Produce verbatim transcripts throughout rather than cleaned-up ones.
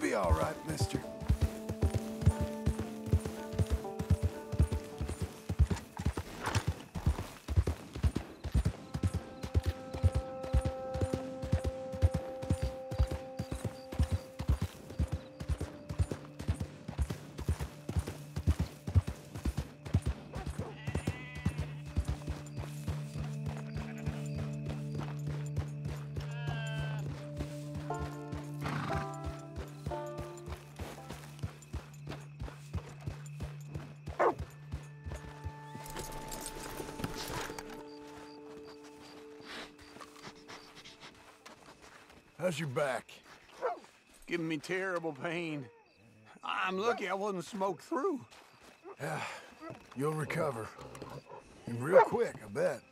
be all right, mister. How's your back? Giving me terrible pain. I'm lucky I wasn't smoked through. Yeah, you'll recover. And real quick, I bet.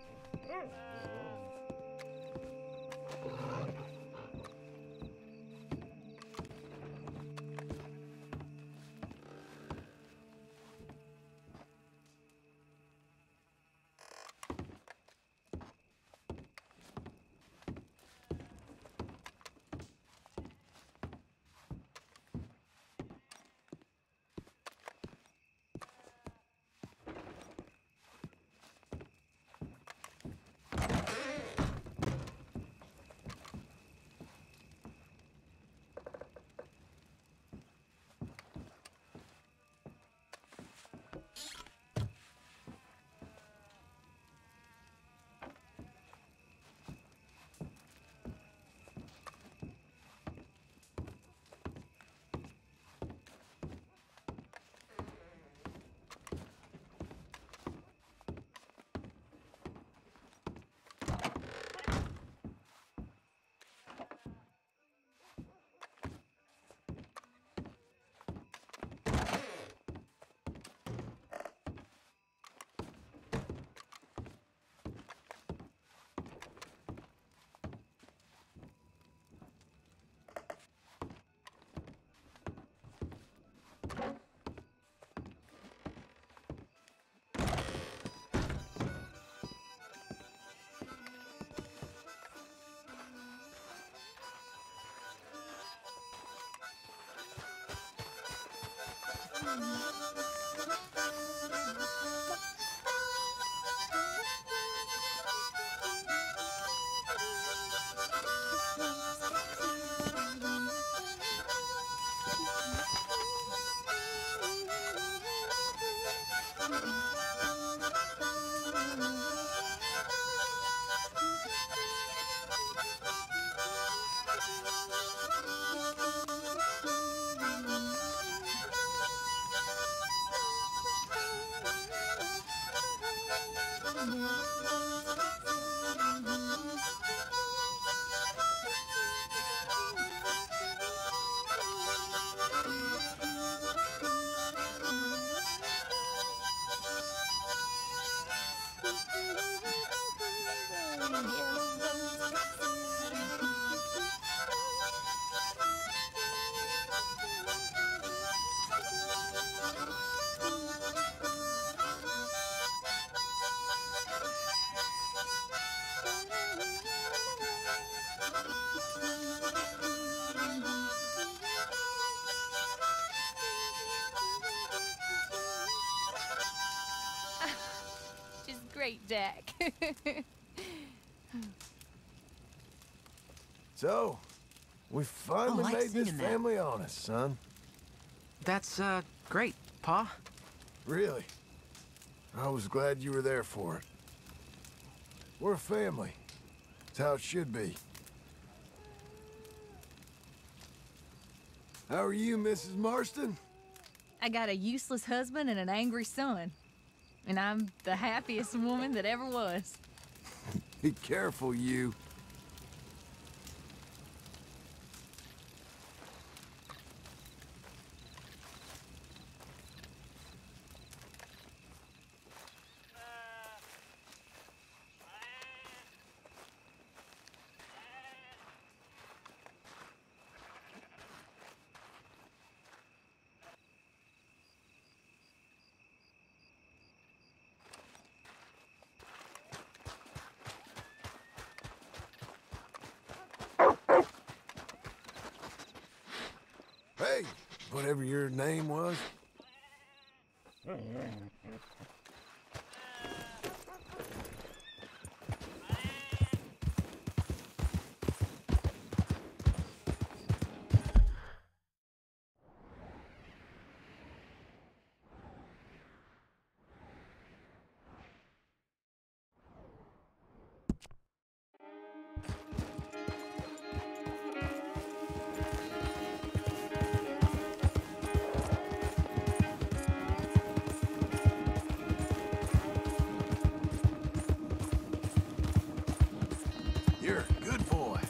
Great, Jack. So, we finally I like made this singing that. family honest, son. That's, uh, great, Pa. Really. I was glad you were there for it. We're a family. It's how it should be. How are you, Missus Marston? I got a useless husband and an angry son. And I'm the happiest woman that ever was. Be careful, you. whatever your name was? You're a good boy.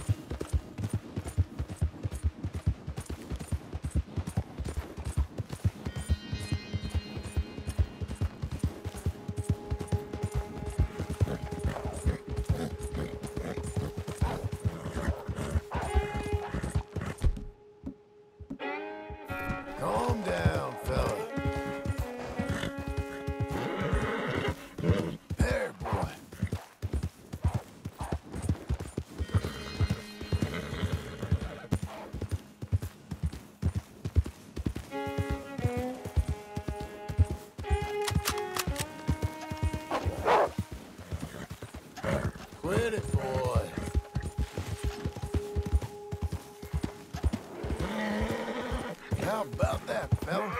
Calm down, fella. There, boy. Quit it, boy. How about that, fella?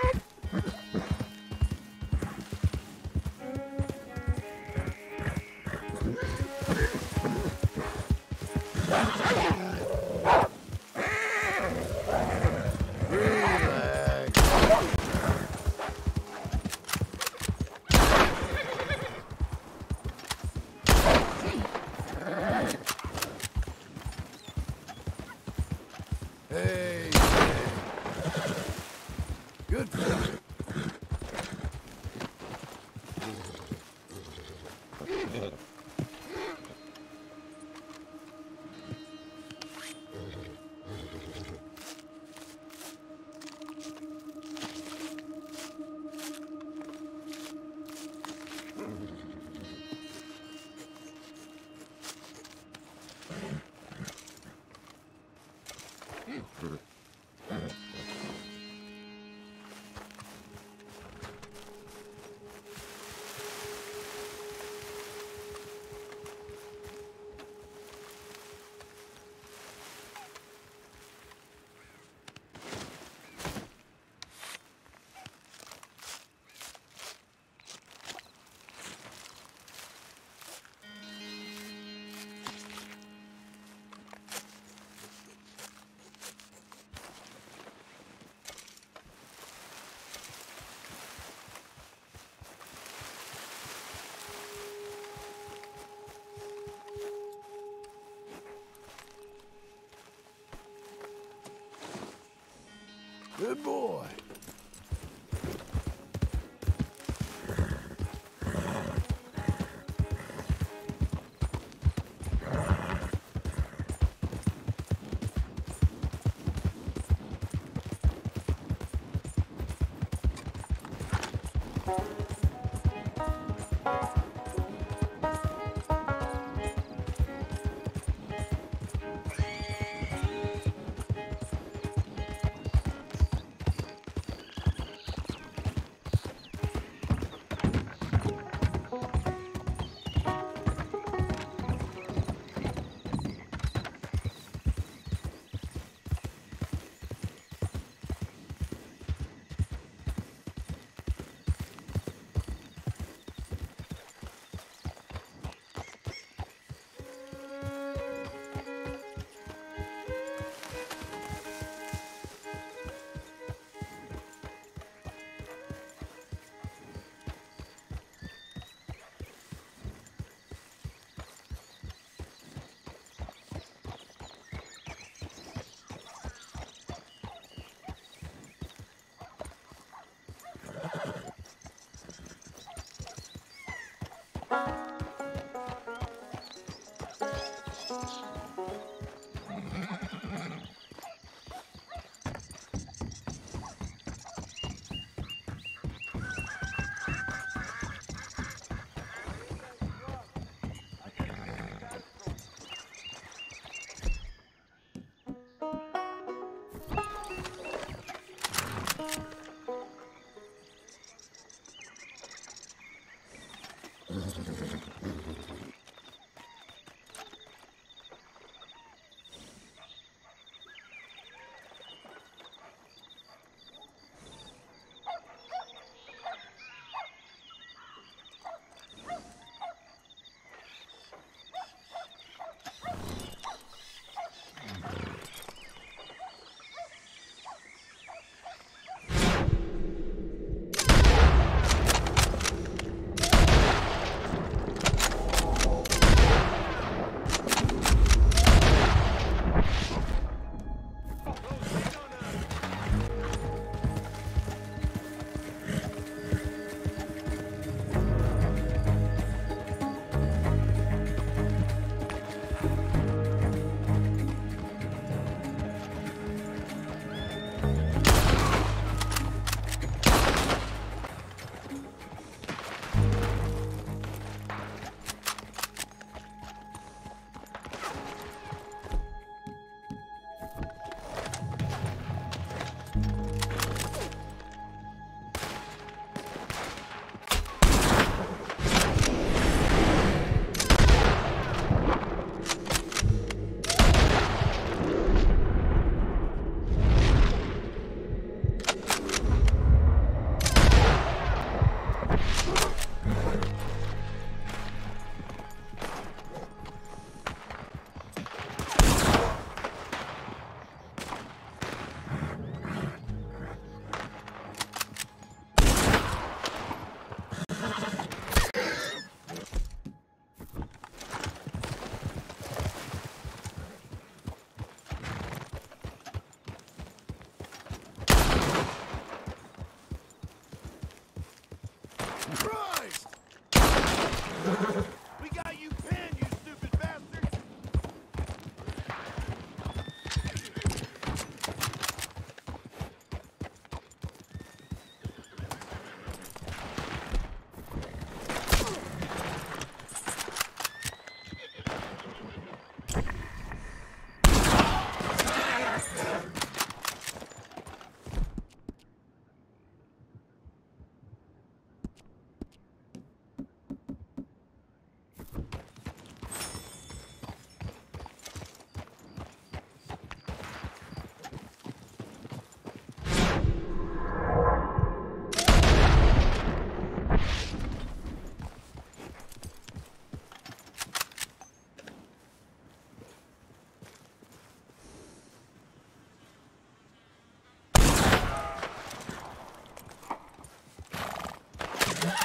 Relax. Hey, hey. Good fella. Good boy.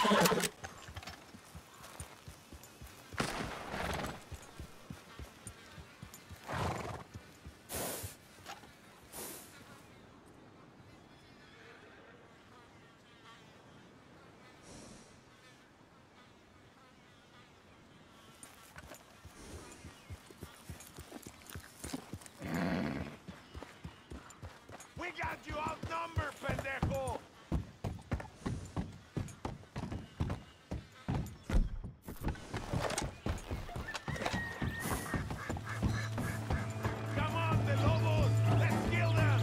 We got you outnumbered, pendejo! Come on, the lobos! Let's kill them!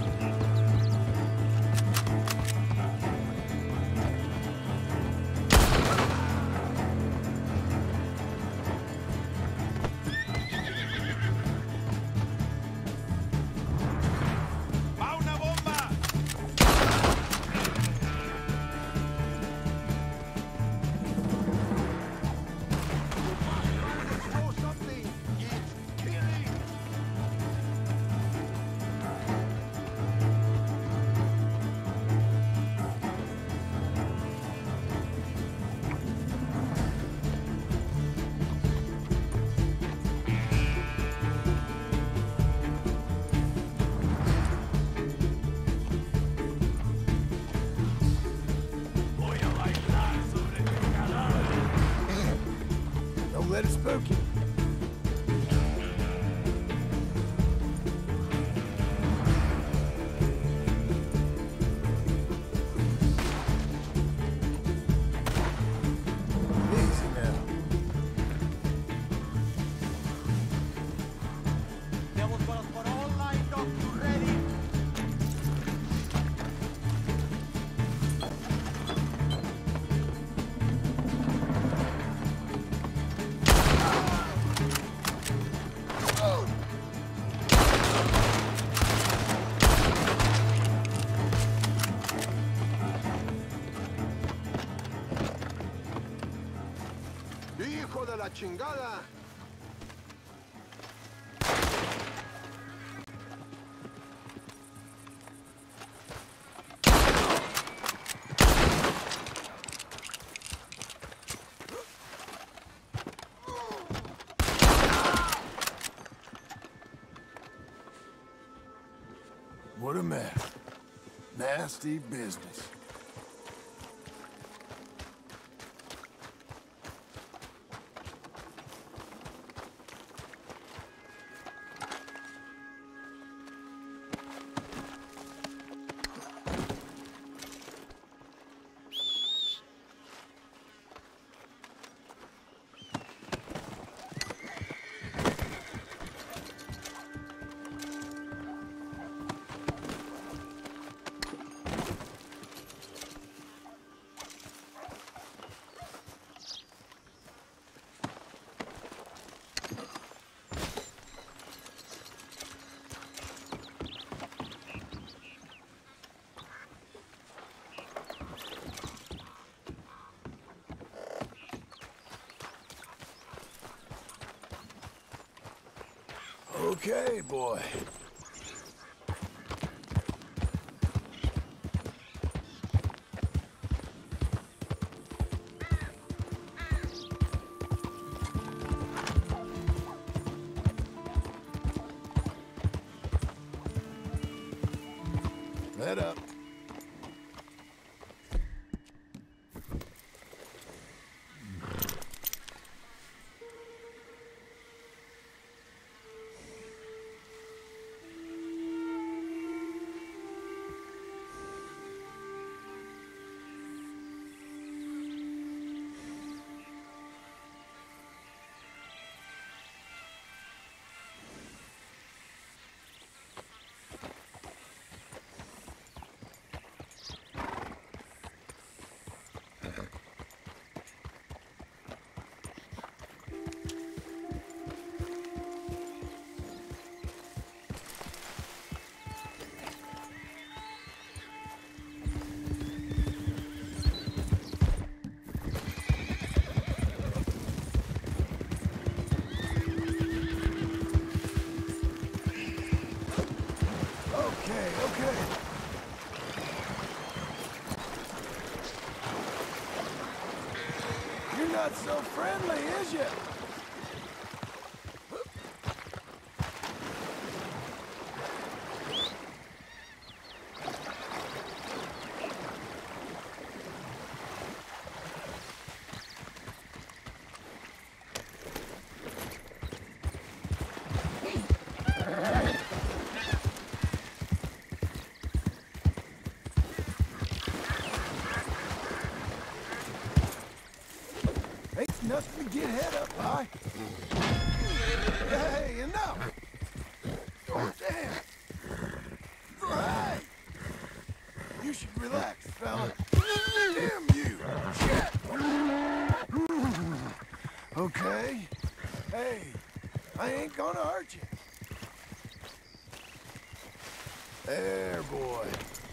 ¡Va una bomba! Throw something! It's killing! Voy a bailar sobre tu cadáver. Don't let it spook you. Easy now. Devils got us for all lined up. You ready? Hijo de la chingada. What a mess. Nasty business. Okay, boy. Let up. not so friendly, is ya? Ain't nothing to get head up by. Hey, enough! Oh, damn! Hey! You should relax, fella. Damn you! Shit! Okay. Hey, I ain't gonna hurt you. There, boy.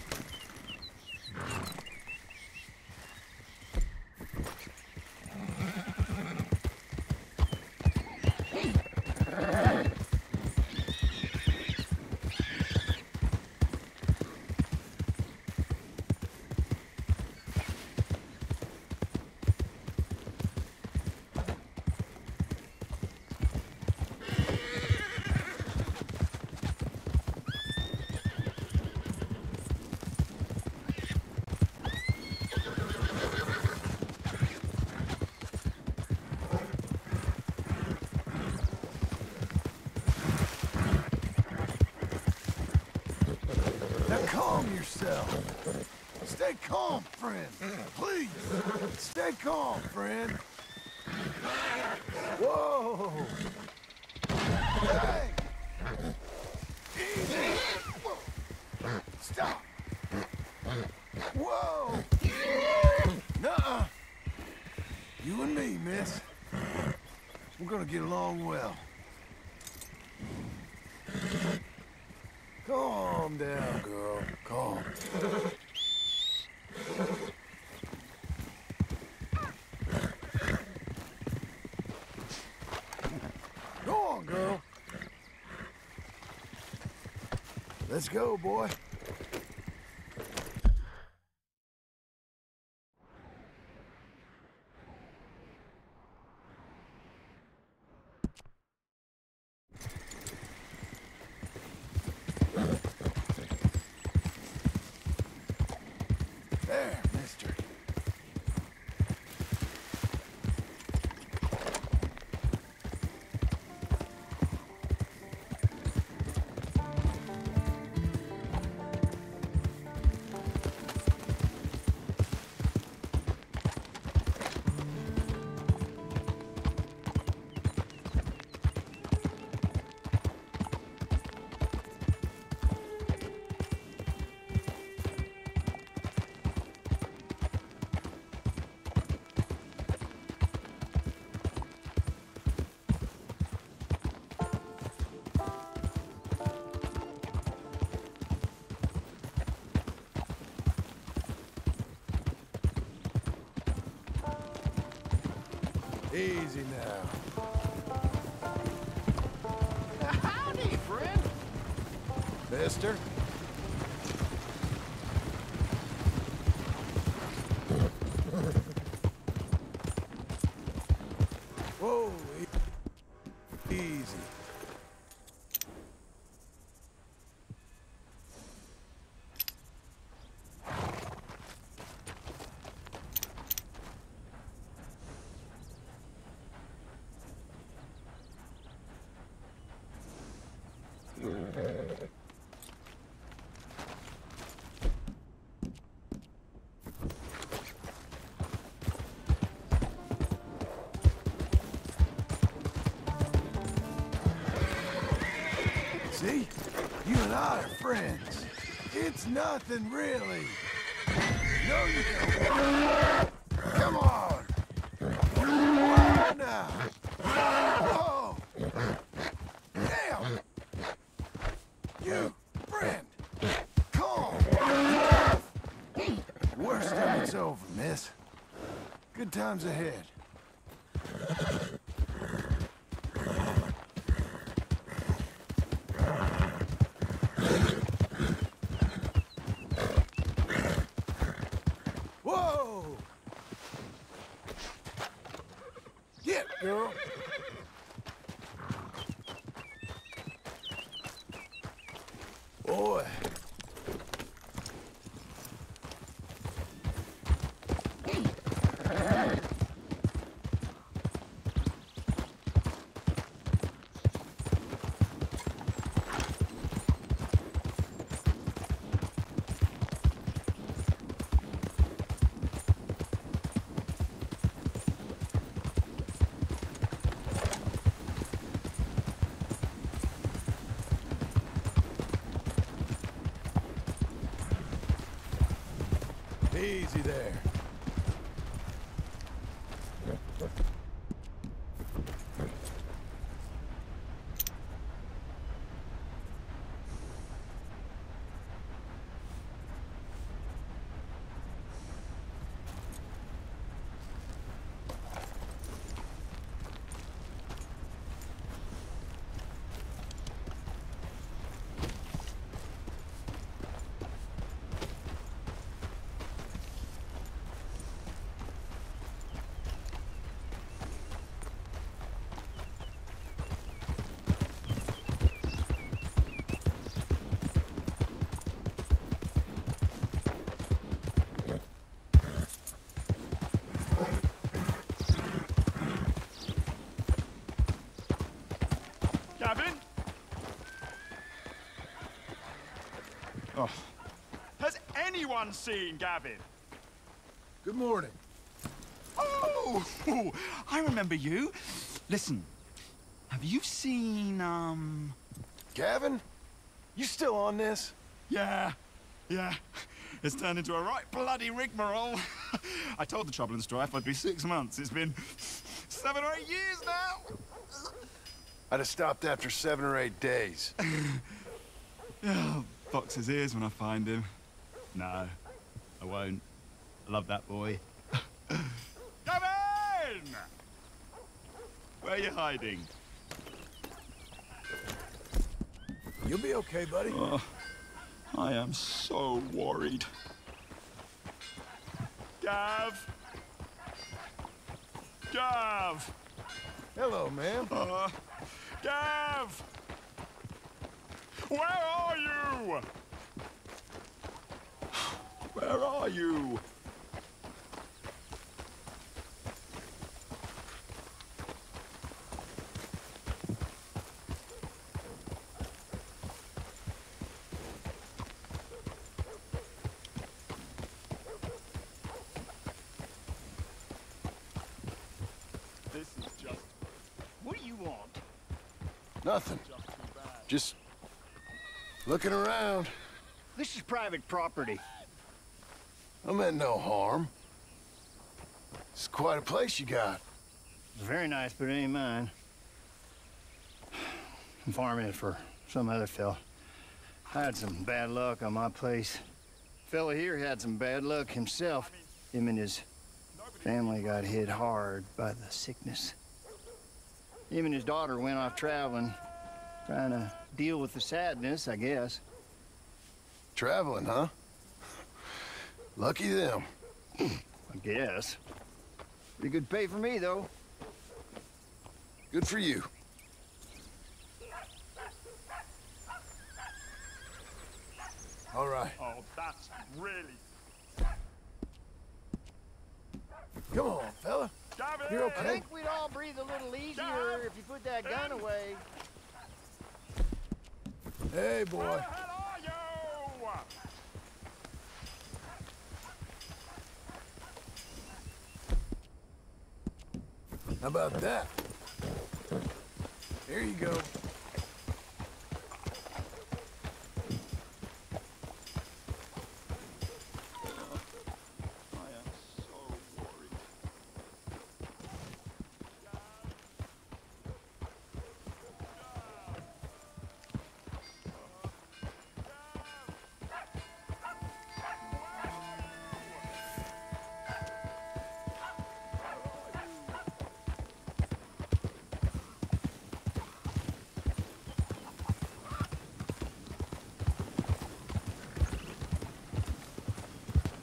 Calm yourself. Stay calm, friend. Please. Stay calm, friend. Whoa. Hey. Easy. Stop. Whoa. Nuh-uh. You and me, miss. We're gonna get along well. Calm down, girl. Calm. Go on, girl. Let's go, boy. There, mister. Easy now. Howdy, friend. Mister? Whoa, e- easy. See? You and I are friends. It's nothing, really. No, you don't. Come on. Wow, now. Whoa. Damn. You, friend. Calm. Worst of it's over, miss. Good times ahead. girl. Boy. Easy there. Gavin? Oh. Has anyone seen Gavin? Good morning. Oh, I remember you. Listen, have you seen, um... Gavin? You still on this? Yeah, yeah. It's turned into a right bloody rigmarole. I told the Trouble and Strife I'd be six months. It's been seven or eight years now. I'd have stopped after seven or eight days. Oh, box his ears when I find him. No, I won't. I love that boy. Gavin! Where are you hiding? You'll be okay, buddy. Oh, I am so worried. Gav! Gav! Hello, ma'am. Uh, Gav! Where are you? Where are you? This is just... What do you want? Nothing. just too bad. Just looking around. This is private property. I meant no harm. It's quite a place you got. It's very nice, but it ain't mine. I'm farming it for some other fella. I had some bad luck on my place. Fella here had some bad luck himself. Him and his family got hit hard by the sickness. Him and his daughter went off traveling, trying to deal with the sadness, I guess. Traveling, huh? Lucky them. I guess. Pretty good pay for me, though. Good for you. All right. Oh, that's really... Come on, fella. Gavin! You're I okay? think we'd all breathe a little easier if you put that gun away. Hey, boy. Where the hell are you? How about that? Here you go. I am so worried.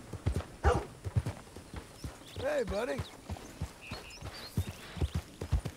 Hey, buddy.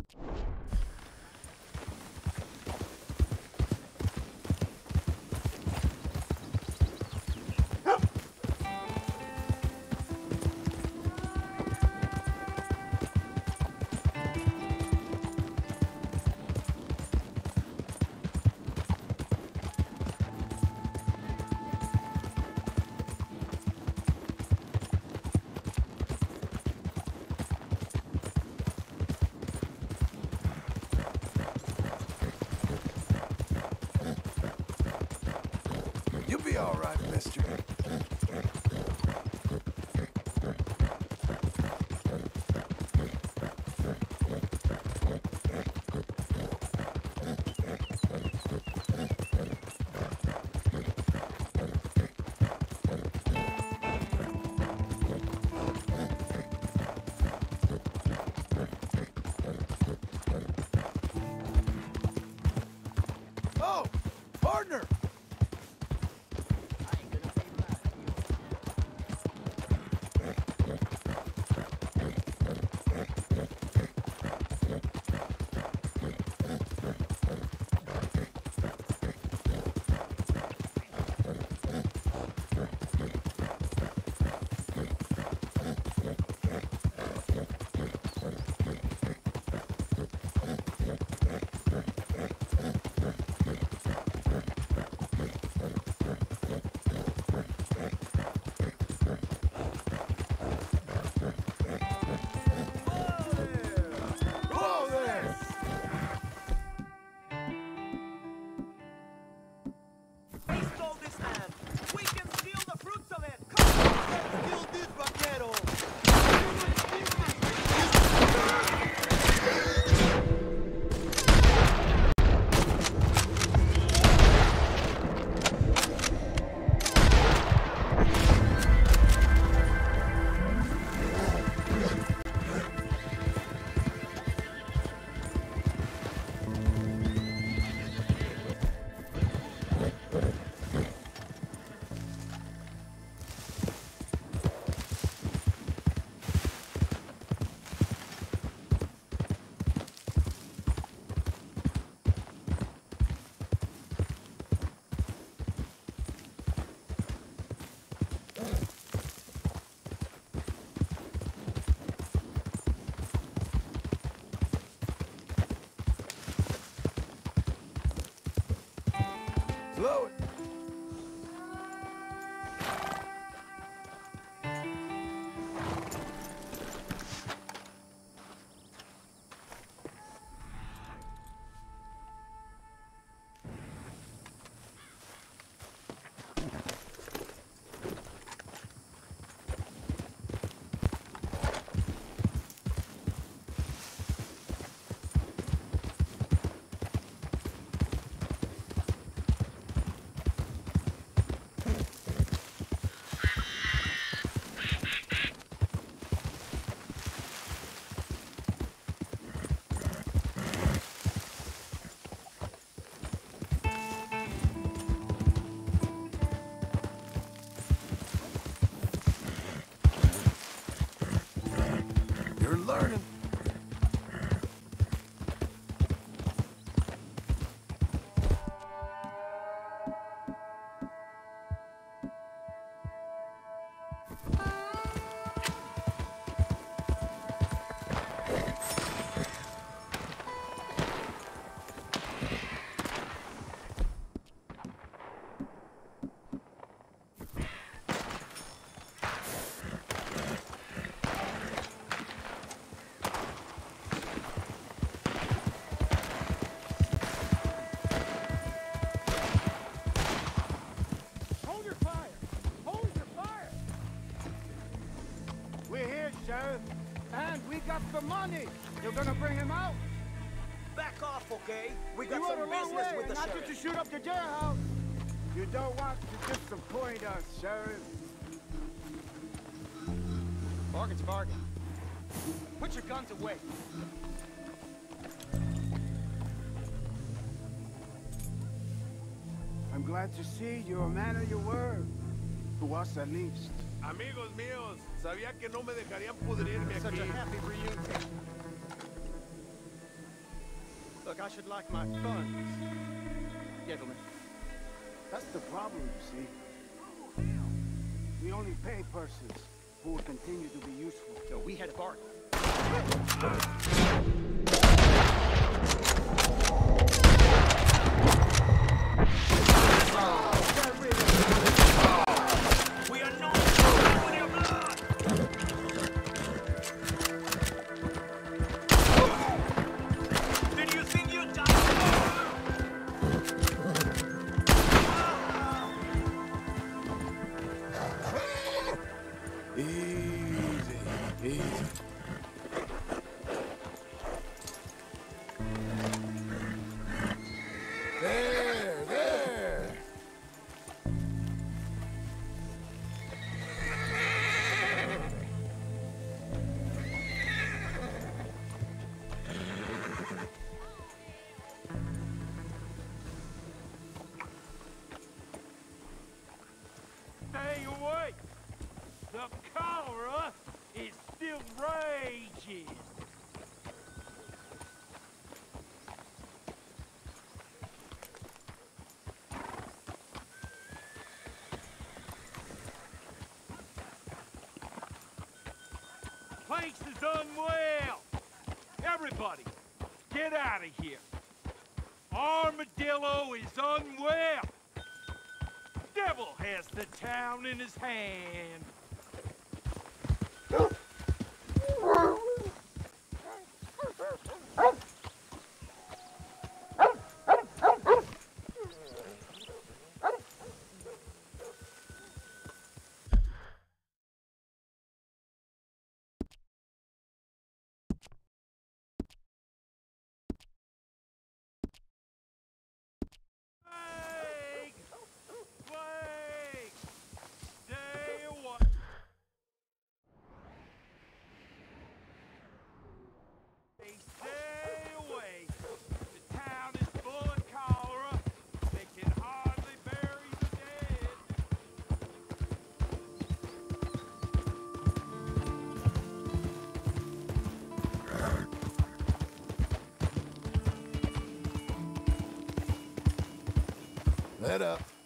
You'll be all right, mister. Oh, partner! Slow it. You're learning. And we got the money. You're gonna bring him out? Back off, okay? We got You some were a long business way, with the not sheriff. just to shoot up the jailhouse. You don't want to disappoint us, Sheriff. Bargain's a bargain. Put your guns away. I'm glad to see you're a man of your word. To us, at least. Amigos míos, sabía que no me dejarían pudrirme Such aquí. a happy reunion. Look, I should like my funds, gentlemen. That's the problem, you see. We only pay persons who will continue to be useful. So we had a bargain. We are not with your blood! Did you think you'd die? Easy, easy. There, there. Stay away! The cholera is still raging! Place is unwell! Everybody, get out of here! Armadillo is unwell! Devil has the town in his hand! Plague! Plague! Stay away! Stay away! The town is full of cholera. They can hardly bury the dead. Let up.